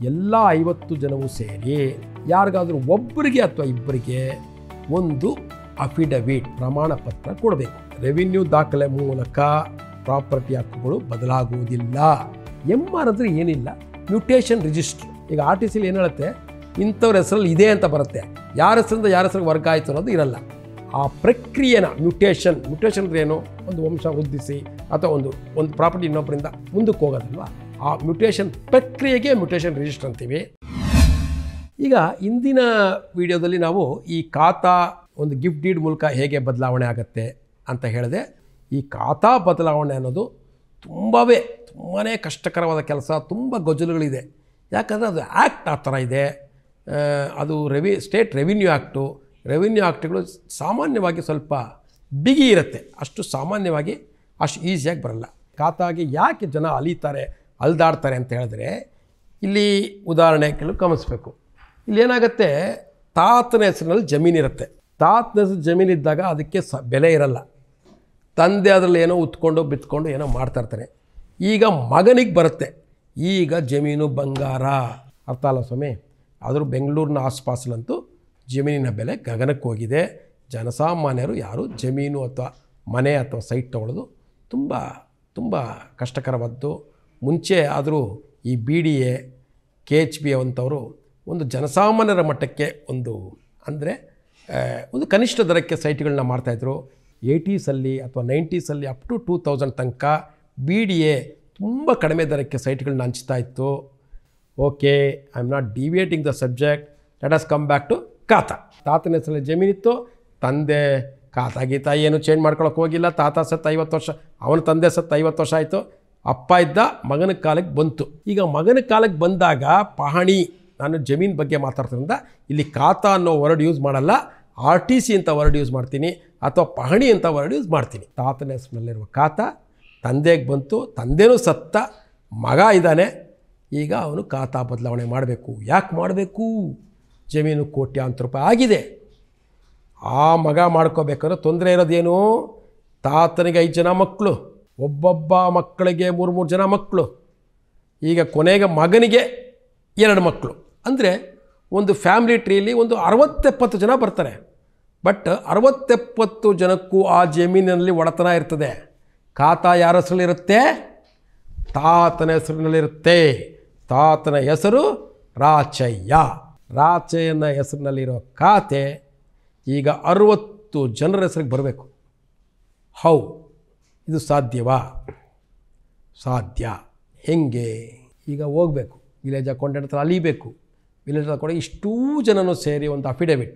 ಎಲ್ಲ 50 ಜನವೂ ಸೇರಿ ಯಾರಿಗಾದರೂ ಒಬ್ಬರಿಗೆ ಅಥವಾ ಇಬ್ಬರಿಗೆ ಒಂದು ಅಫಿಡವಿಟ್ ಪ್ರಮಾಣ ಪತ್ರ ಕೊಡಬೇಕು. ರೆವಿನ್ಯೂ ದಾಖಲೆ ಮೂಲಕ ಪ್ರಾಪರ್ಟಿ ಹಕ್ಕುಗಳು ಬದಲಾಗುವುದಿಲ್ಲ. MR ಅಂದರೆ ಏನಿಲ್ಲ, ಮ್ಯೂಟೇಷನ್ ರಿಜಿಸ್ಟ್ರ್. ಈಗ RTCಲಿ ಏನು ಹೇಳುತ್ತೆ, ಇಂಥವ್ರ ಹೆಸರಲ್ಲಿ ಇದೆ ಅಂತ ಬರುತ್ತೆ, ಯಾರ ಹೆಸರಿಂದ ಯಾರ ಹೆಸರಿಗೆ ವರ್ಗ ಆಯಿತು ಅನ್ನೋದು ಇರಲ್ಲ. ಆ ಪ್ರಕ್ರಿಯೆನ ಮ್ಯೂಟೇಷನ್ ಅಂದರೆ ಏನು, ಒಂದು ವಂಶ ವೃದ್ಧಿಸಿ ಅಥವಾ ಒಂದು ಪ್ರಾಪರ್ಟಿ ಇನ್ನೊಬ್ಬರಿಂದ ಮುಂದಕ್ಕೆ ಹೋಗೋದಲ್ವ, ಆ ಮ್ಯೂಟೇಷನ್ ಪ್ರಕ್ರಿಯೆಗೆ ಮ್ಯೂಟೇಷನ್ ರಿಜಿಸ್ಟರ್ ಅಂತೀವಿ. ಈಗ ಇಂದಿನ ವಿಡಿಯೋದಲ್ಲಿ ನಾವು ಈ ಖಾತಾ ಒಂದು ಗಿಫ್ಟ್ ಡೀಡ್ ಮೂಲಕ ಹೇಗೆ ಬದಲಾವಣೆ ಆಗುತ್ತೆ ಅಂತ ಹೇಳಿದೆ. ಈ ಖಾತಾ ಬದಲಾವಣೆ ಅನ್ನೋದು ತುಂಬಾ ಕಷ್ಟಕರವಾದ ಕೆಲಸ, ತುಂಬ ಗೊಜಲುಗಳಿದೆ. ಯಾಕಂದರೆ ಅದು ಆ್ಯಕ್ಟ್ ಆ ಥರ ಇದೆ. ಅದು ಸ್ಟೇಟ್ ರೆವಿನ್ಯೂ ಆ್ಯಕ್ಟ್ಗಳು ಸಾಮಾನ್ಯವಾಗಿ ಸ್ವಲ್ಪ ಬಿಗಿ ಇರುತ್ತೆ, ಅಷ್ಟು ಸಾಮಾನ್ಯವಾಗಿ ಅಷ್ಟು ಈಸಿಯಾಗಿ ಬರಲ್ಲ. ಖಾತಾಗೆ ಯಾಕೆ ಜನ ಅಲ್ದಾಡ್ತಾರೆ ಅಂತ ಹೇಳಿದ್ರೆ, ಇಲ್ಲಿ ಉದಾಹರಣೆ ಕೆಲವು ಗಮನಿಸಬೇಕು. ಇಲ್ಲೇನಾಗುತ್ತೆ, ತಾತನ ಹೆಸರಿನಲ್ಲಿ ಜಮೀನಿರುತ್ತೆ. ತಾತನ ಹೆಸರು ಜಮೀನಿದ್ದಾಗ ಅದಕ್ಕೆ ಬೆಲೆ ಇರಲ್ಲ. ತಂದೆ ಅದರಲ್ಲಿ ಏನೋ ಉತ್ಕೊಂಡು ಬಿತ್ಕೊಂಡು ಏನೋ ಮಾಡ್ತಾಯಿರ್ತಾನೆ. ಈಗ ಮಗನಿಗೆ ಬರುತ್ತೆ, ಈಗ ಜಮೀನು ಬಂಗಾರ. ಅರ್ಥ ಅಲ್ಲ ಸ್ವಾಮಿ? ಆದರೂ ಬೆಂಗಳೂರಿನ ಆಸ್ಪಾಸಲ್ಲಂತೂ ಜಮೀನಿನ ಬೆಲೆ ಗಗನಕ್ಕೆ ಹೋಗಿದೆ. ಜನಸಾಮಾನ್ಯರು ಯಾರು ಜಮೀನು ಅಥವಾ ಮನೆ ಅಥವಾ ಸೈಟ್ ತೊಗೊಳ್ಳೋದು ತುಂಬ ಕಷ್ಟಕರವಾದ್ದು. ಮುಂಚೆ ಆದರೂ ಈ BDA KHB ಅಂಥವರು ಒಂದು ಜನಸಾಮಾನ್ಯರ ಮಟ್ಟಕ್ಕೆ ಒಂದು ಕನಿಷ್ಠ ದರಕ್ಕೆ ಸೈಟ್ಗಳನ್ನ ಮಾಡ್ತಾಯಿದ್ರು. 80ಸಲ್ಲಿ ಅಥವಾ 90ಸಲ್ಲಿ ಅಪ್ ಟು 2000 ತನಕ BDA ತುಂಬ ಕಡಿಮೆ ದರಕ್ಕೆ ಸೈಟ್ಗಳನ್ನ ಹಂಚ್ತಾ ಇತ್ತು. Okay, I am not deviating the subject. Let us come back to khata. ತಾತನ ಹೆಸರಲ್ಲಿ ಜಮೀನಿತ್ತು, ತಂದೆ ಖಾತಾ ಗೀತಾ ಏನು ಚೇಂಜ್ ಮಾಡ್ಕೊಳಕ್ಕೆ ಹೋಗಿಲ್ಲ. ತಾತ ಸತ್ತು 50 ವರ್ಷ, ಅವನ ತಂದೆ ಸತ್ತು 50 ವರ್ಷ ಆಯಿತು. ಅಪ್ಪ ಇದ್ದ, ಮಗನ ಕಾಲಕ್ಕೆ ಬಂತು. ಈಗ ಮಗನ ಕಾಲಕ್ಕೆ ಬಂದಾಗ ಪಹಣಿ, ನಾನು ಜಮೀನು ಬಗ್ಗೆ ಮಾತಾಡ್ತಿರೋದ್ರಿಂದ ಇಲ್ಲಿ ಖಾತಾ ಅನ್ನೋ ವರ್ಡ್ ಯೂಸ್ ಮಾಡಲ್ಲ, RTC ಅಂತ ವರ್ಡ್ ಯೂಸ್ ಮಾಡ್ತೀನಿ ಅಥವಾ ಪಹಣಿ ಅಂತ ವರ್ಡ್ ಯೂಸ್ ಮಾಡ್ತೀನಿ. ತಾತನ ಹೆಸರಿನಲ್ಲಿರುವ ಖಾತಾ ತಂದೆಗೆ ಬಂತು, ತಂದೆನೂ ಸತ್ತ, ಮಗ ಇದ್ದಾನೆ. ಈಗ ಅವನು ಖಾತಾ ಬದಲಾವಣೆ ಮಾಡಬೇಕು. ಯಾಕೆ ಮಾಡಬೇಕು? ಜಮೀನು ಕೋಟ್ಯಾಂತರ ರೂಪಾಯಿ ಆಗಿದೆ. ಆ ಮಗ ಮಾಡ್ಕೋಬೇಕಾದ್ರೆ ತೊಂದರೆ ಇರೋದೇನು? ತಾತನಿಗೆ 5 ಜನ ಮಕ್ಕಳು, ಒಬ್ಬೊಬ್ಬ ಮಕ್ಕಳಿಗೆ 3 ಜನ ಮಕ್ಕಳು. ಈಗ ಕೊನೆಗೆ ಮಗನಿಗೆ 2 ಮಕ್ಕಳು. ಅಂದರೆ ಒಂದು ಫ್ಯಾಮಿಲಿ ಟ್ರೀಲಿ ಒಂದು 60-70 ಜನ ಬರ್ತಾರೆ. ಬಟ್ 60-70 ಜನಕ್ಕೂ ಆ ಜಮೀನಿನಲ್ಲಿ ಒಡೆತನ ಇರ್ತದೆ. ಖಾತಾ ಯಾರ ಹೆಸರಲ್ಲಿರುತ್ತೆ? ತಾತನ ಹೆಸರಿನಲ್ಲಿರುತ್ತೆ. ತಾತನ ಹೆಸರು ರಾಚಯ್ಯ. ರಾಚಯ್ಯನ ಹೆಸರಿನಲ್ಲಿರೋ ಖಾತೆ ಈಗ 60 ಜನರ ಹೆಸರಿಗೆ ಬರಬೇಕು. ಹೌ ಇದು ಸಾಧ್ಯವಾ? ಸಾಧ್ಯ. ಹೆಂಗೆ? ಈಗ ಹೋಗಬೇಕು ವಿಲೇಜ್ ಅಕೌಂಟೆಂಟ್ ಹತ್ರ ಅಲಿಬೇಕು. ವಿಲೇಜ್ ಅಕೌಂಟ್ ಇಷ್ಟೂ ಜನನೂ ಸೇರಿ ಒಂದು ಅಫಿಡವಿಟ್.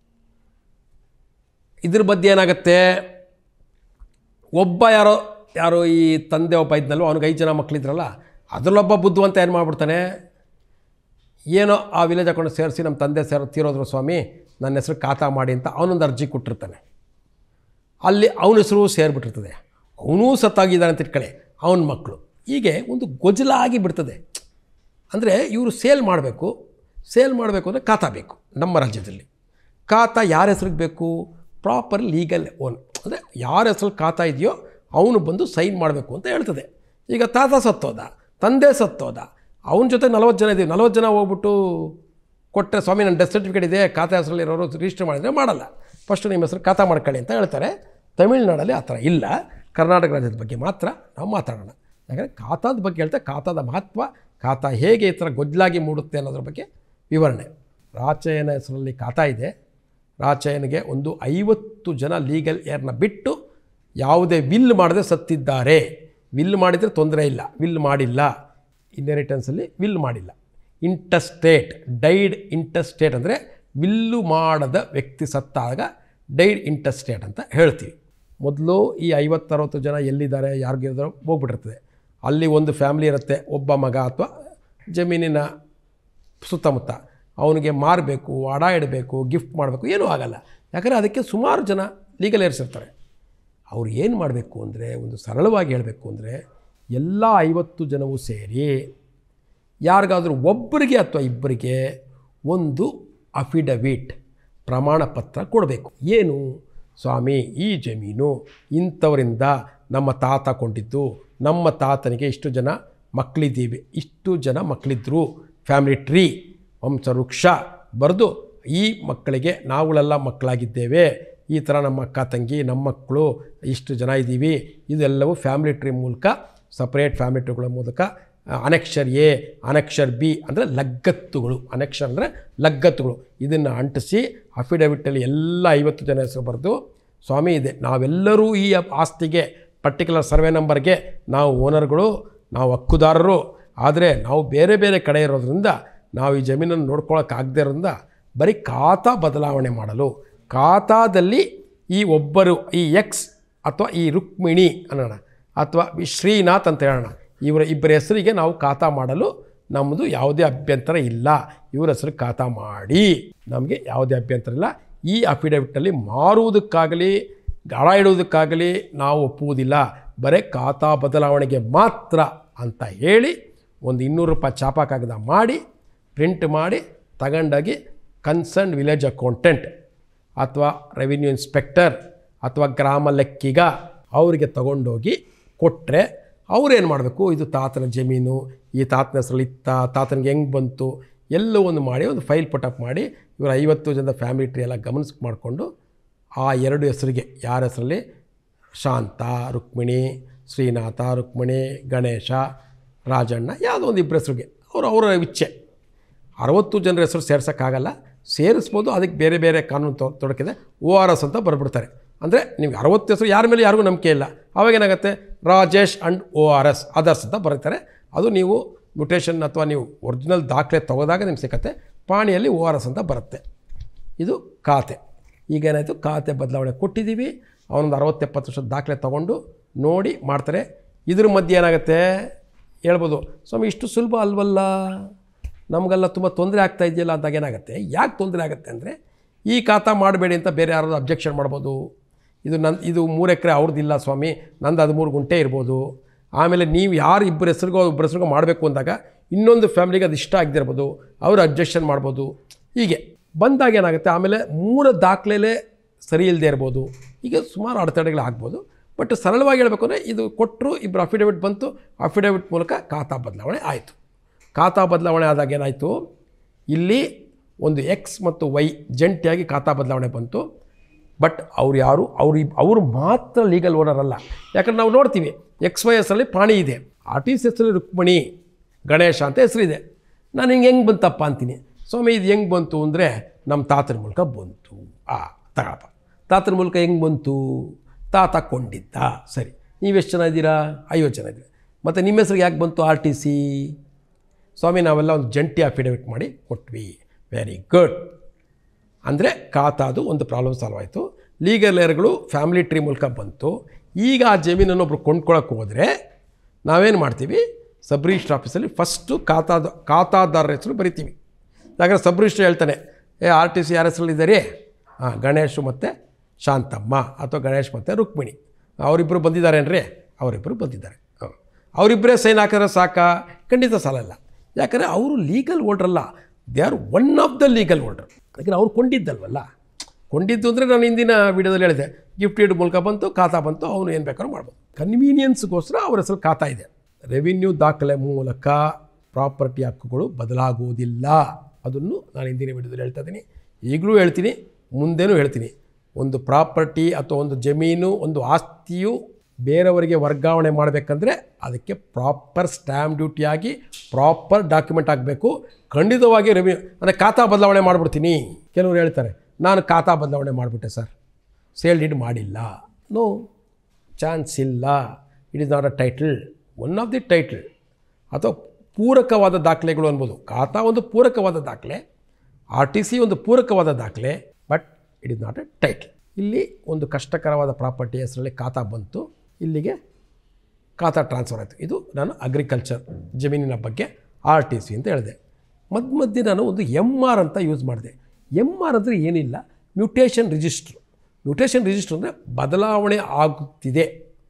ಇದ್ರ ಬಗ್ಗೆ ಏನಾಗುತ್ತೆ, ಒಬ್ಬ ಯಾರೋ ಈ ತಂದೆ ಒಬ್ಬ ಇದ್ನಲ್ವ, ಅವ್ನಿಗೆ 5 ಜನ ಮಕ್ಕಳಿದ್ರಲ್ಲ, ಅದರಲ್ಲೊಬ್ಬ ಬುದ್ಧಿವಂತ ಏನು ಮಾಡ್ಬಿಡ್ತಾನೆ, ಏನೋ ಆ ವಿಲೇಜ್ ಅಕೌಂಟ್ ಸೇರಿಸಿ ನಮ್ಮ ತಂದೆ ತೀರೋದ್ರು ಸ್ವಾಮಿ, ನನ್ನ ಹೆಸರು ಖಾತಾ ಮಾಡಿ ಅಂತ ಅವನೊಂದು ಅರ್ಜಿ ಕೊಟ್ಟಿರ್ತಾನೆ. ಅಲ್ಲಿ ಅವನ ಹೆಸರು ಸೇರಿಬಿಟ್ಟಿರ್ತದೆ. ಅವನೂ ಸತ್ತಾಗಿದ್ದಾನೆ ಅಂತ ಇಟ್ಕೊಳ್ಳಿ, ಅವನ ಮಕ್ಕಳು. ಹೀಗೆ ಒಂದು ಗೊಜಲಾಗಿ ಬಿಡ್ತದೆ. ಅಂದರೆ ಇವರು ಸೇಲ್ ಮಾಡಬೇಕು ಅಂದರೆ ಖಾತಾ ಬೇಕು. ನಮ್ಮ ರಾಜ್ಯದಲ್ಲಿ ಖಾತಾ ಯಾರ ಹೆಸ್ರಿಗೆ ಬೇಕು? ಪ್ರಾಪರ್ ಲೀಗಲ್ ಓನ್, ಅಂದರೆ ಯಾರ ಹೆಸ್ರಲ್ಲಿ ಖಾತಾ ಇದೆಯೋ ಅವನು ಬಂದು ಸೈನ್ ಮಾಡಬೇಕು ಅಂತ ಹೇಳ್ತದೆ. ಈಗ ತಾತ ಸತ್ತೋದ, ತಂದೆ ಸತ್ತೋದ, ಅವನ ಜೊತೆ 40 ಜನ ಇದ್ದೀವಿ. 40 ಜನ ಹೋಗ್ಬಿಟ್ಟು ಕೊಟ್ಟರೆ, ಸ್ವಾಮಿ ನನ್ನ ಡೆತ್ ಸರ್ಟಿಫಿಕೇಟ್ ಇದೆ, ಖಾತಾ ಹೆಸರಲ್ಲಿರೋರು ರಿಜಿಸ್ಟರ್ ಮಾಡಿದರೆ ಮಾಡಲ್ಲ. ಫಸ್ಟು ನಿಮ್ಮ ಹೆಸರು ಖಾತಾ ಮಾಡ್ಕೊಳ್ಳಿ ಅಂತ ಹೇಳ್ತಾರೆ. ತಮಿಳ್ನಾಡಲ್ಲಿ ಆ ಥರ ಇಲ್ಲ. ಕರ್ನಾಟಕ ರಾಜ್ಯದ ಬಗ್ಗೆ ಮಾತ್ರ ನಾವು ಮಾತಾಡೋಣ. ಯಾಕಂದರೆ ಖಾತಾದ ಬಗ್ಗೆ ಹೇಳ್ತಾ ಖಾತಾದ ಮಹತ್ವ, ಖಾತಾ ಹೇಗೆ ಈ ಥರ ಗೊಜ್ಜಲಾಗಿ ಮೂಡುತ್ತೆ ಅನ್ನೋದ್ರ ಬಗ್ಗೆ ವಿವರಣೆ. ರಾಚಯ್ಯನ ಹೆಸರಲ್ಲಿ ಖಾತಾ ಇದೆ. ರಾಚಯ್ಯನಿಗೆ ಒಂದು 50 ಜನ ಲೀಗಲ್ ಏರ್ನ ಬಿಟ್ಟು ಯಾವುದೇ ವಿಲ್ ಮಾಡದೆ ಸತ್ತಿದ್ದಾರೆ. ವಿಲ್ ಮಾಡಿದರೆ ತೊಂದರೆ ಇಲ್ಲ, ವಿಲ್ ಮಾಡಿಲ್ಲ. ಇನ್ಹೆರಿಟೆನ್ಸಲ್ಲಿ ವಿಲ್ ಮಾಡಿಲ್ಲ. ಇಂಟಸ್ಟೇಟ್, ಡೈಡ್ ಇಂಟಸ್ಟೇಟ್ ಅಂದರೆ ವಿಲ್ಲು ಮಾಡದ ವ್ಯಕ್ತಿ ಸತ್ತಾಗ ಡೈಡ್ ಇಂಟಸ್ಟೇಟ್ ಅಂತ ಹೇಳ್ತೀವಿ. ಮೊದಲು ಈ 50-60 ಜನ ಎಲ್ಲಿದ್ದಾರೆ, ಯಾರಿಗಿರೋ ಹೋಗ್ಬಿಟ್ಟಿರ್ತದೆ. ಅಲ್ಲಿ ಒಂದು ಫ್ಯಾಮಿಲಿ ಇರುತ್ತೆ, ಒಬ್ಬ ಮಗ ಅಥವಾ ಜಮೀನಿನ ಸುತ್ತಮುತ್ತ. ಅವನಿಗೆ ಮಾರಬೇಕು, ಅಡ ಇಡಬೇಕು, ಗಿಫ್ಟ್ ಮಾಡಬೇಕು, ಏನೂ ಆಗಲ್ಲ. ಯಾಕಂದರೆ ಅದಕ್ಕೆ ಸುಮಾರು ಜನ ಲೀಗಲ್ ಏರ್ಸ್ ಇರ್ತಾರೆ. ಅವ್ರು ಏನು ಮಾಡಬೇಕು ಅಂದರೆ, ಒಂದು ಸರಳವಾಗಿ ಹೇಳಬೇಕು ಅಂದರೆ, ಎಲ್ಲ 50 ಜನವೂ ಸೇರಿ ಯಾರಿಗಾದರೂ ಒಬ್ಬರಿಗೆ ಅಥವಾ ಇಬ್ಬರಿಗೆ ಒಂದು ಅಫಿಡವಿಟ್ ಪ್ರಮಾಣ ಪತ್ರ ಕೊಡಬೇಕು. ಏನು? ಸ್ವಾಮಿ, ಈ ಜಮೀನು ಇಂಥವರಿಂದ ನಮ್ಮ ತಾತ ಕೊಂಡಿದ್ದು, ನಮ್ಮ ತಾತನಿಗೆ ಇಷ್ಟು ಜನ ಮಕ್ಕಳಿದ್ದೀವಿ, ಇಷ್ಟು ಜನ ಮಕ್ಕಳಿದ್ರು, ಫ್ಯಾಮಿಲಿ ಟ್ರೀ ವಂಶವೃಕ್ಷ ಬರೆದು ಈ ಮಕ್ಕಳಿಗೆ ನಾವುಗಳೆಲ್ಲ ಮಕ್ಕಳಾಗಿದ್ದೇವೆ, ಈ ಥರ ನಮ್ಮ ಅಕ್ಕ ತಂಗಿ ನಮ್ಮ ಮಕ್ಕಳು ಇಷ್ಟು ಜನ ಇದ್ದೀವಿ, ಇದೆಲ್ಲವೂ ಫ್ಯಾಮಿಲಿ ಟ್ರೀ ಮೂಲಕ ಸಪ್ರೇಟ್ ಫ್ಯಾಮಿಲಿ ಟ್ರೀಗಳ ಮೂಲಕ ಅನಕ್ಷರ್ ಎ ಅನಕ್ಷರ್ ಬಿ ಅಂದರೆ ಲಗ್ಗತ್ತುಗಳು, ಅನಕ್ಷರ್ ಅಂದರೆ ಲಗ್ಗತ್ತುಗಳು, ಇದನ್ನು ಅಂಟಿಸಿ ಅಫಿಡವಿಟಲ್ಲಿ ಎಲ್ಲ 50 ಜನ ಹೆಸರು ಬರೆದು ಸ್ವಾಮಿ ಇದೆ ನಾವೆಲ್ಲರೂ ಈ ಆಸ್ತಿಗೆ ಪರ್ಟಿಕ್ಯುಲರ್ ಸರ್ವೆ ನಂಬರ್ಗೆ ನಾವು ಓನರ್ಗಳು, ನಾವು ಹಕ್ಕುದಾರರು, ಆದರೆ ನಾವು ಬೇರೆ ಬೇರೆ ಕಡೆ ಇರೋದ್ರಿಂದ ನಾವು ಈ ಜಮೀನನ್ನು ನೋಡ್ಕೊಳ್ಳೋಕ್ಕಾಗದೇ ಇರೋದ್ರಿಂದ ಬರೀ ಖಾತಾ ಬದಲಾವಣೆ ಮಾಡಲು ಖಾತಾದಲ್ಲಿ ಈ ಒಬ್ಬರು ಈ ಎಕ್ಸ್ ಅಥವಾ ಈ ರುಕ್ಮಿಣಿ ಅನ್ನೋಣ ಅಥವಾ ಶ್ರೀನಾಥ್ ಅಂತ ಹೇಳೋಣ, ಇಬ್ಬರ ಹೆಸರಿಗೆ ನಾವು ಖಾತಾ ಮಾಡಲು ನಮ್ಮದು ಯಾವುದೇ ಅಭ್ಯಂತರ ಇಲ್ಲ, ಇವರ ಹೆಸರಿಗೆ ಖಾತಾ ಮಾಡಿ, ನಮಗೆ ಯಾವುದೇ ಅಭ್ಯಂತರ ಇಲ್ಲ. ಈ ಅಫಿಡವಿಟಲ್ಲಿ ಮಾರುವುದಕ್ಕಾಗಲಿ ಗಾಳ ಇಡುವುದಕ್ಕಾಗಲಿ ನಾವು ಒಪ್ಪುವುದಿಲ್ಲ, ಬರೀ ಖಾತಾ ಬದಲಾವಣೆಗೆ ಮಾತ್ರ ಅಂತ ಹೇಳಿ ಒಂದು 200 ರೂಪಾಯಿ ಛಾಪಾ ಕಾಗದ ಮಾಡಿ ಪ್ರಿಂಟ್ ಮಾಡಿ ತಗೊಂಡೋಗಿ ಕನ್ಸರ್ನ್ ವಿಲೇಜ್ ಅಕೌಂಟೆಂಟ್ ಅಥವಾ ರೆವಿನ್ಯೂ ಇನ್ಸ್ಪೆಕ್ಟರ್ ಅಥವಾ ಗ್ರಾಮ ಲೆಕ್ಕಿಗ ಅವರಿಗೆ ತಗೊಂಡೋಗಿ ಕೊಟ್ಟರೆ ಅವ್ರೇನು ಮಾಡಬೇಕು, ಇದು ತಾತನ ಜಮೀನು, ಈ ತಾತನ ಹೆಸರಲ್ಲಿ ತಾತನಿಗೆ ಹೆಂಗೆ ಬಂತು ಎಲ್ಲವನ್ನು ಮಾಡಿ ಒಂದು ಫೈಲ್ ಪುಟಪ್ ಮಾಡಿ ಇವರು 50 ಜನದ ಫ್ಯಾಮಿಲಿ ಟ್ರೀ ಎಲ್ಲ ಗಮನಿಸಿ ಮಾಡಿಕೊಂಡು ಆ 2 ಹೆಸರಿಗೆ ಯಾರ ಹೆಸರಲ್ಲಿ ಶಾಂತ ರುಕ್ಮಿಣಿ, ಶ್ರೀನಾಥ ರುಕ್ಮಿಣಿ, ಗಣೇಶ ರಾಜಣ್ಣ ಯಾವುದೋ ಒಂದು ಇಬ್ಬರ ಹೆಸರಿಗೆ ಅವರ ಇಚ್ಛೆ 60 ಜನರ ಹೆಸರು ಸೇರ್ಸೋಕ್ಕಾಗಲ್ಲ, ಸೇರಿಸ್ಬೋದು, ಅದಕ್ಕೆ ಬೇರೆ ಬೇರೆ ಕಾನೂನು ತೊಡಕಿದೆ. ORS ಅಂತ ಬರ್ಬಿಡ್ತಾರೆ. ಅಂದರೆ ನಿಮ್ಗೆ 60 ಹೆಸರು ಯಾರ ಮೇಲೆ ಯಾರಿಗೂ ನಂಬಿಕೆ ಇಲ್ಲ, ಅವಾಗೇನಾಗುತ್ತೆ ರಾಜೇಶ್ ಅಂಡ್ ORS ಅದರ್ಸ್ ಅಂತ ಬರೀತಾರೆ. ಅದು ನೀವು ಮ್ಯೂಟೇಷನ್ ಅಥವಾ ನೀವು ಒರಿಜಿನಲ್ ದಾಖಲೆ ತೊಗೋದಾಗ ನಿಮ್ಗೆ ಸಿಕ್ಕತ್ತೆ, ಪಾಣಿಯಲ್ಲಿ ORS ಅಂತ ಬರುತ್ತೆ. ಇದು ಖಾತೆ. ಈಗೇನಾಯಿತು, ಖಾತೆ ಬದಲಾವಣೆ ಕೊಟ್ಟಿದ್ದೀವಿ, ಅವನೊಂದು 60-70 ವರ್ಷದ ದಾಖಲೆ ತೊಗೊಂಡು ನೋಡಿ ಮಾಡ್ತಾರೆ. ಇದ್ರ ಮಧ್ಯೆ ಏನಾಗುತ್ತೆ ಹೇಳ್ಬೋದು, ಸ್ವಾಮಿ ಇಷ್ಟು ಸುಲಭ ಅಲ್ವಲ್ಲ, ನಮಗೆಲ್ಲ ತುಂಬ ತೊಂದರೆ ಆಗ್ತಾ ಇದೆಯಲ್ಲ ಅಂದಾಗ ಏನಾಗುತ್ತೆ, ಯಾಕೆ ತೊಂದರೆ ಆಗುತ್ತೆ ಅಂದರೆ ಈ ಖಾತಾ ಮಾಡಬೇಡಿ ಅಂತ ಬೇರೆ ಯಾರಾದರೂ ಅಬ್ಜೆಕ್ಷನ್ ಮಾಡ್ಬೋದು. ಇದು 3 ಎಕರೆ ಅವ್ರದ್ದಿಲ್ಲ ಸ್ವಾಮಿ, ನಂದು 13 ಗುಂಟೆ ಇರ್ಬೋದು. ಆಮೇಲೆ ನೀವು ಯಾರು ಒಬ್ಬರ ಹೆಸರಿಗೋ ಮಾಡಬೇಕು ಅಂದಾಗ ಇನ್ನೊಂದು ಫ್ಯಾಮಿಲಿಗೆ ಅದು ಇಷ್ಟ ಆಗದಿರ್ಬೋದು, ಅವರು ಅಬ್ಜೆಕ್ಷನ್ ಮಾಡ್ಬೋದು. ಹೀಗೆ ಬಂದಾಗ ಏನಾಗುತ್ತೆ, ಆಮೇಲೆ 3 ದಾಖಲೆಲೇ ಸರಿ ಇಲ್ಲದೆ ಇರ್ಬೋದು. ಈಗ ಸುಮಾರು ಅಡೆತಡೆಗಳಾಗ್ಬೋದು. ಬಟ್ ಸರಳವಾಗಿ ಹೇಳಬೇಕು ಅಂದರೆ ಇದು ಕೊಟ್ಟರು, ಇಬ್ಬರು ಅಫಿಡವಿಟ್ ಬಂತು, ಅಫಿಡವಿಟ್ ಮೂಲಕ ಖಾತಾ ಬದಲಾವಣೆ ಆಯಿತು. ಖಾತಾ ಬದಲಾವಣೆ ಆದಾಗ ಏನಾಯಿತು, ಇಲ್ಲಿ ಒಂದು ಎಕ್ಸ್ ಮತ್ತು ವೈ ಜಂಟಿಯಾಗಿ ಖಾತಾ ಬದಲಾವಣೆ ಬಂತು. ಬಟ್ ಅವ್ರು ಯಾರು ಅವರು ಮಾತ್ರ ಲೀಗಲ್ ಓನರ್ ಅಲ್ಲ. ಯಾಕಂದ್ರೆ ನಾವು ನೋಡ್ತೀವಿ XY ಹೆಸರಲ್ಲಿ ಪಾಣಿ ಇದೆ, RTC ಹೆಸರಲ್ಲಿ ರುಕ್ಮಿಣಿ ಗಣೇಶ ಅಂತ ಹೆಸರಿದೆ. ನಾನು ಹೆಂಗೆ ಬಂತಪ್ಪ ಅಂತೀನಿ, ಸ್ವಾಮಿ ಇದು ಹೆಂಗೆ ಬಂತು ಅಂದರೆ ನಮ್ಮ ತಾತನ ಮೂಲಕ ಬಂತು. ತಗೊಳಪ್ಪ, ತಾತನ ಮೂಲಕ ಹೆಂಗೆ ಬಂತು, ತಾತ ಕೊಂಡಿದ್ದ. ಸರಿ, ನೀವೆಷ್ಟು ಜನ ಇದ್ದೀರಾ? 50 ಜನ ಇದ್ದೀರಿ. ಮತ್ತು ನಿಮ್ಮ ಹೆಸ್ರಿಗೆ ಯಾಕೆ ಬಂತು RTC? ಸ್ವಾಮಿ ನಾವೆಲ್ಲ ಒಂದು ಜಂಟಿ ಅಫಿಡವಿಟ್ ಮಾಡಿ ಕೊಟ್ವಿ. Very good. ಅಂದರೆ ಖಾತಾದು ಒಂದು ಪ್ರಾಬ್ಲಮ್ ಸಾಲ್ವ್ ಆಯಿತು. ಲೀಗಲ್ ಏರ್ಗಳು ಫ್ಯಾಮಿಲಿ ಟ್ರೀ ಮೂಲಕ ಬಂತು. ಈಗ ಆ ಜಮೀನನ್ನು ಒಬ್ಬರು ಕೊಂಡ್ಕೊಳ್ಳೋಕೆ ಹೋದರೆ ನಾವೇನು ಮಾಡ್ತೀವಿ, ಸಬ್ ರಿಜಿಸ್ಟ್ರ್ ಆಫೀಸಲ್ಲಿ ಫಸ್ಟು ಖಾತಾದಾರರ ಹೆಸರು ಬರಿತೀವಿ. ಯಾಕಂದರೆ ಸಬ್ ರಿಜಿಸ್ಟ್ರ್ ಹೇಳ್ತಾನೆ, RTC ಯಾರ ಹೆಸರಲ್ಲಿದ್ದಾರೆ? ಗಣೇಶು ಮತ್ತು ಶಾಂತಮ್ಮ ಅಥವಾ ಗಣೇಶ್ ಮತ್ತು ರುಕ್ಮಿಣಿ ಅವರಿಬ್ಬರು ಬಂದಿದ್ದಾರೇನ್ರಿ? ಅವರಿಬ್ಬರು ಬಂದಿದ್ದಾರೆ. ಅವರಿಬ್ಬರೇ ಸೈನ್ ಹಾಕಿದ್ರೆ ಸಾಕಾ? ಖಂಡಿತ ಸಾಲಲ್ಲ. ಯಾಕಂದರೆ ಅವರು ಲೀಗಲ್ ಓಲ್ಡ್ರಲ್ಲ, they are one of the legal holder. ಯಾಕಂದರೆ ಅವ್ರು ಕೊಂಡಿದ್ದಲ್ವಲ್ಲ. ಕೊಂಡಿದ್ದು ಅಂದರೆ ನಾನು ಹಿಂದಿನ ವೀಡಿಯೋದಲ್ಲಿ ಹೇಳಿದೆ, ಗಿಫ್ಟ್ ಡೀಡ್ ಮೂಲಕ ಬಂತು, ಖಾತಾ ಬಂತು, ಅವನು ಏನು ಬೇಕಾದ್ರೂ ಮಾಡ್ಬೋದು. ಕನ್ವೀನಿಯನ್ಸ್ಗೋಸ್ಕರ ಅವ್ರ ಹೆಸರು ಖಾತಾ ಇದೆ. ರೆವಿನ್ಯೂ ದಾಖಲೆ ಮೂಲಕ ಪ್ರಾಪರ್ಟಿ ಹಕ್ಕುಗಳು ಬದಲಾಗುವುದಿಲ್ಲ. ಅದನ್ನು ನಾನು ಹಿಂದಿನ ವೀಡಿಯೋದಲ್ಲಿ ಹೇಳ್ತಾ ಇದ್ದೀನಿ, ಈಗಲೂ ಹೇಳ್ತೀನಿ, ಮುಂದೇನೂ ಹೇಳ್ತೀನಿ. ಒಂದು ಪ್ರಾಪರ್ಟಿ ಅಥವಾ ಒಂದು ಜಮೀನು, ಒಂದು ಆಸ್ತಿಯು ಬೇರೆಯವರಿಗೆ ವರ್ಗಾವಣೆ ಮಾಡಬೇಕಂದ್ರೆ ಅದಕ್ಕೆ ಪ್ರಾಪರ್ ಸ್ಟ್ಯಾಂಪ್ ಡ್ಯೂಟಿಯಾಗಿ ಪ್ರಾಪರ್ ಡಾಕ್ಯುಮೆಂಟ್ ಆಗಬೇಕು. ಖಂಡಿತವಾಗಿ ರೆವಿನ್ಯೂ ಅಂದರೆ ಖಾತಾ ಬದಲಾವಣೆ ಮಾಡಿಬಿಡ್ತೀನಿ. ಕೆಲವರು ಹೇಳ್ತಾರೆ, ನಾನು ಖಾತಾ ಬದಲಾವಣೆ ಮಾಡಿಬಿಟ್ಟೆ ಸರ್, ಸೇಲ್ ಡೀಡ್ ಮಾಡಿಲ್ಲ. ನೋ, ಚಾನ್ಸ್ ಇಲ್ಲ. It is not a title, one of the title ಅಥವಾ ಪೂರಕವಾದ ದಾಖಲೆಗಳು ಅನ್ಬೋದು. ಖಾತಾ ಒಂದು ಪೂರಕವಾದ ದಾಖಲೆ, RTC ಒಂದು ಪೂರಕವಾದ ದಾಖಲೆ, but it is not a title. ಇಲ್ಲಿ ಒಂದು ಕಷ್ಟಕರವಾದ ಪ್ರಾಪರ್ಟಿ ಹೆಸರಲ್ಲಿ ಖಾತಾ ಬಂತು, ಇಲ್ಲಿಗೆ ಖಾತಾ ಟ್ರಾನ್ಸ್ಫರ್ ಆಯಿತು. ಇದು ನಾನು ಅಗ್ರಿಕಲ್ಚರ್ ಜಮೀನಿನ ಬಗ್ಗೆ RTC ಅಂತ ಹೇಳಿದೆ. ಮಧ್ಯೆ ನಾನು ಒಂದು MR ಅಂತ ಯೂಸ್ ಮಾಡಿದೆ. MR ಅಂದರೆ ಏನಿಲ್ಲ, ಮ್ಯೂಟೇಷನ್ ರಿಜಿಸ್ಟ್ರು. ಮ್ಯೂಟೇಷನ್ ರಿಜಿಸ್ಟ್ರು ಅಂದರೆ ಬದಲಾವಣೆ ಆಗುತ್ತಿದೆ.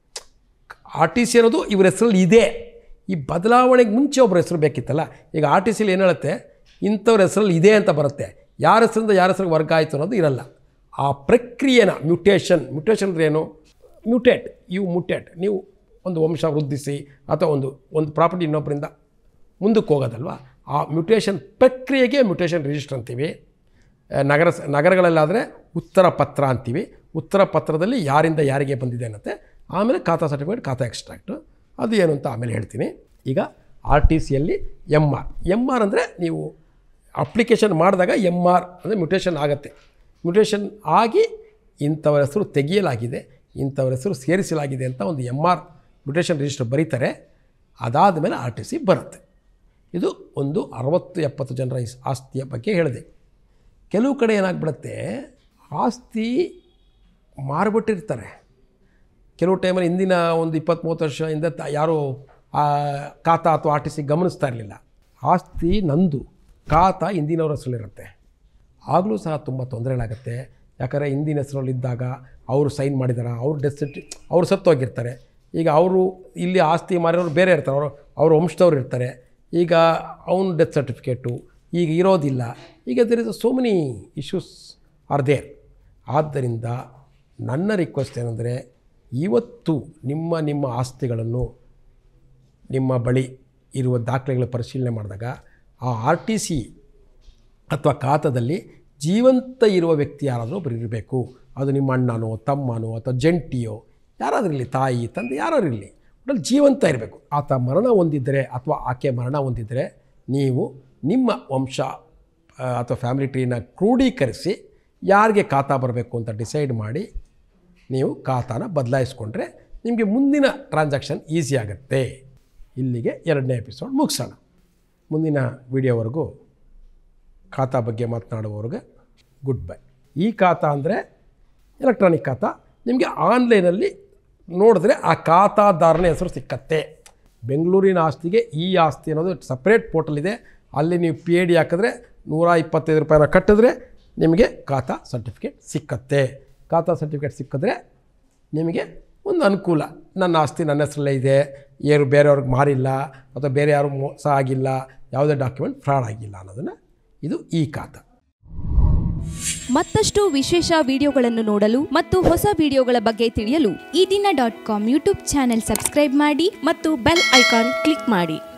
RTC ಅನ್ನೋದು ಇವ್ರ ಹೆಸರಲ್ಲಿ ಇದೆ. ಈ ಬದಲಾವಣೆಗೆ ಮುಂಚೆ ಒಬ್ಬರ ಹೆಸರು ಬೇಕಿತ್ತಲ್ಲ. ಈಗ RTCಲಿ ಏನು ಹೇಳುತ್ತೆ, ಇಂಥವ್ರ ಹೆಸರಲ್ಲಿ ಇದೆ ಅಂತ ಬರುತ್ತೆ. ಯಾರ ಹೆಸರಿಂದ ಯಾರ ಹೆಸರಿಗೆ ವರ್ಗ ಆಯಿತು ಅನ್ನೋದು ಇರಲ್ಲ. ಆ ಪ್ರಕ್ರಿಯೆನ ಮ್ಯೂಟೇಷನ್ ಅಂದರೆ ಏನು? ಮ್ಯೂಟೇಟ್, ನೀವು ಒಂದು ವಂಶ ವೃದ್ಧಿಸಿ ಅಥವಾ ಒಂದು ಪ್ರಾಪರ್ಟಿ ಇನ್ನೊಬ್ಬರಿಂದ ಮುಂದಕ್ಕೆ ಹೋಗೋದಲ್ವ, ಆ ಮ್ಯೂಟೇಷನ್ ಪ್ರಕ್ರಿಯೆಗೆ ಮ್ಯೂಟೇಷನ್ ರಿಜಿಸ್ಟರ್ ಅಂತೀವಿ. ನಗರಗಳಲ್ಲಾದರೆ ಉತ್ತರ ಪತ್ರ ಅಂತೀವಿ. ಉತ್ತರ ಪತ್ರದಲ್ಲಿ ಯಾರಿಂದ ಯಾರಿಗೆ ಬಂದಿದೆ ಅನ್ನತ್ತೆ. ಆಮೇಲೆ ಖಾತಾ ಸರ್ಟಿಫಿಕೇಟ್, ಖಾತಾ ಎಕ್ಸ್ಟ್ರಾಕ್ಟು, ಅದು ಏನು ಅಂತ ಆಮೇಲೆ ಹೇಳ್ತೀನಿ. ಈಗ RTCಯಲ್ಲಿ ಎಮ್ ಆರ್ ಅಂದರೆ ನೀವು ಅಪ್ಲಿಕೇಶನ್ ಮಾಡಿದಾಗ MR ಅಂದರೆ ಮ್ಯೂಟೇಷನ್ ಆಗುತ್ತೆ. ಮ್ಯೂಟೇಷನ್ ಆಗಿ ಇಂಥವ್ರ ಹೆಸರು ತೆಗೆಯಲಾಗಿದೆ, ಇಂಥವ್ರ ಹೆಸರು ಸೇರಿಸಲಾಗಿದೆ ಅಂತ ಒಂದು MR ಮ್ಯೂಟೇಷನ್ ರಿಜಿಸ್ಟರ್ ಬರೀತಾರೆ. ಅದಾದ ಮೇಲೆ RTC ಬರುತ್ತೆ. ಇದು ಒಂದು 60-70 ಜನರ ಆಸ್ತಿಯ ಬಗ್ಗೆ ಹೇಳಿದೆ. ಕೆಲವು ಕಡೆ ಏನಾಗ್ಬಿಡುತ್ತೆ, ಆಸ್ತಿ ಮಾರ್ಬಿಟ್ಟಿರ್ತಾರೆ. ಕೆಲವು ಟೈಮಲ್ಲಿ ಹಿಂದಿನ ಒಂದು 20-30 ವರ್ಷದಿಂದ ಯಾರೂ ಖಾತಾ ಅಥವಾ RTC ಗಮನಿಸ್ತಾ ಇರಲಿಲ್ಲ. ಆಸ್ತಿ ನಂದು, ಖಾತಾ ಹಿಂದಿನವ್ರ ಹೆಸರಲ್ಲಿರುತ್ತೆ. ಆಗಲೂ ಸಹ ತುಂಬ ತೊಂದರೆಗಳಾಗುತ್ತೆ. ಯಾಕಂದರೆ ಹಿಂದಿನ ಹೆಸರಲ್ಲಿದ್ದಾಗ ಅವರು ಸೈನ್ ಮಾಡಿದಾರ, ಅವ್ರು ಅವ್ರು ಸತ್ತೋಗಿರ್ತಾರೆ. ಈಗ ಅವರು ಇಲ್ಲಿ ಆಸ್ತಿ ಮಾರಿರೋರು ಬೇರೆ ಇರ್ತಾರೆ, ಅವ್ರ ವಂಶದವ್ರು ಇರ್ತಾರೆ. ಈಗ ಅವ್ನ ಡೆತ್ ಸರ್ಟಿಫಿಕೇಟು ಈಗ ಇರೋದಿಲ್ಲ. ಈಗ there is so many issues are there. ಆದ್ದರಿಂದ ನನ್ನ ರಿಕ್ವೆಸ್ಟ್ ಏನಂದರೆ, ಇವತ್ತು ನಿಮ್ಮ ಆಸ್ತಿಗಳನ್ನು ನಿಮ್ಮ ಬಳಿ ಇರುವ ದಾಖಲೆಗಳ ಪರಿಶೀಲನೆ ಮಾಡಿದಾಗ ಆ RTC ಅಥವಾ ಖಾತಾದಲ್ಲಿ ಜೀವಂತ ಇರುವ ವ್ಯಕ್ತಿ ಯಾರಾದರೂ ಒಬ್ಬರು ಇರಬೇಕು. ಅದು ನಿಮ್ಮ ಅಣ್ಣನೋ ತಮ್ಮನೋ ಅಥವಾ ಜಂಟಿಯೋ ಯಾರಾದರೂ ಇರಲಿ, ತಾಯಿ ತಂದೆ ಯಾರಾದ್ರು ಇರಲಿ, ಒಟ್ಟಲ್ಲಿ ಜೀವಂತ ಇರಬೇಕು. ಆತ ಮರಣ ಹೊಂದಿದ್ದರೆ ಅಥವಾ ಆಕೆ ಮರಣ ಹೊಂದಿದ್ದರೆ ನೀವು ನಿಮ್ಮ ವಂಶ ಅಥವಾ ಫ್ಯಾಮಿಲಿ ಟ್ರೀನ ಕ್ರೋಢೀಕರಿಸಿ ಯಾರಿಗೆ ಖಾತಾ ಬರಬೇಕು ಅಂತ ಡಿಸೈಡ್ ಮಾಡಿ ನೀವು ಖಾತಾನ ಬದಲಾಯಿಸ್ಕೊಂಡ್ರೆ ನಿಮಗೆ ಮುಂದಿನ ಟ್ರಾನ್ಸಾಕ್ಷನ್ ಈಸಿ ಆಗುತ್ತೆ. ಇಲ್ಲಿಗೆ 2ನೇ ಎಪಿಸೋಡ್ ಮುಗಿಸೋಣ. ಮುಂದಿನ ವಿಡಿಯೋವರೆಗೂ ಖಾತಾ ಬಗ್ಗೆ ಮಾತನಾಡುವವರೆಗೆ ಗುಡ್ ಬೈ. ಈ ಖಾತಾ ಅಂದರೆ ಎಲೆಕ್ಟ್ರಾನಿಕ್ ಖಾತಾ. ನಿಮಗೆ ಆನ್ಲೈನಲ್ಲಿ ನೋಡಿದ್ರೆ ಆ ಖಾತಾದಾರನ ಹೆಸರು ಸಿಕ್ಕತ್ತೆ. ಬೆಂಗಳೂರಿನ ಆಸ್ತಿಗೆ ಈ ಆಸ್ತಿ ಅನ್ನೋದು ಸಪ್ರೇಟ್ ಪೋರ್ಟಲ್ ಇದೆ. ಅಲ್ಲಿ ನೀವು PID ಹಾಕಿದ್ರೆ ₹125 ಕಟ್ಟಿದ್ರೆ ನಿಮಗೆ ಖಾತಾ ಸರ್ಟಿಫಿಕೇಟ್ ಸಿಕ್ಕತ್ತೆ. ಖಾತಾ ಸರ್ಟಿಫಿಕೇಟ್ ಸಿಕ್ಕಿದ್ರೆ ನಿಮಗೆ ಒಂದು ಅನುಕೂಲ. ನನ್ನ ಆಸ್ತಿ ನನ್ನ ಹೆಸರಲ್ಲೇ ಇದೆ, ಯಾರು ಬೇರೆಯವ್ರಿಗೆ ಮಾರಿಲ್ಲ ಅಥವಾ ಬೇರೆ ಯಾರು ಮೋಸ ಆಗಿಲ್ಲ, ಯಾವುದೇ ಡಾಕ್ಯುಮೆಂಟ್ ಫ್ರಾಡ್ ಆಗಿಲ್ಲ ಅನ್ನೋದನ್ನು ಇದು ಈ ಖಾತಾ. ಮತ್ತಷ್ಟು ವಿಶೇಷ ವಿಡಿಯೋಗಳನ್ನು ನೋಡಲು ಮತ್ತು ಹೊಸ ವಿಡಿಯೋಗಳ ಬಗ್ಗೆ ತಿಳಿಯಲು EDina.com ಯೂಟ್ಯೂಬ್ ಚಾನೆಲ್ ಸಬ್ಸ್ಕ್ರೈಬ್ ಮಾಡಿ ಮತ್ತು ಬೆಲ್ ಐಕಾನ್ ಕ್ಲಿಕ್ ಮಾಡಿ.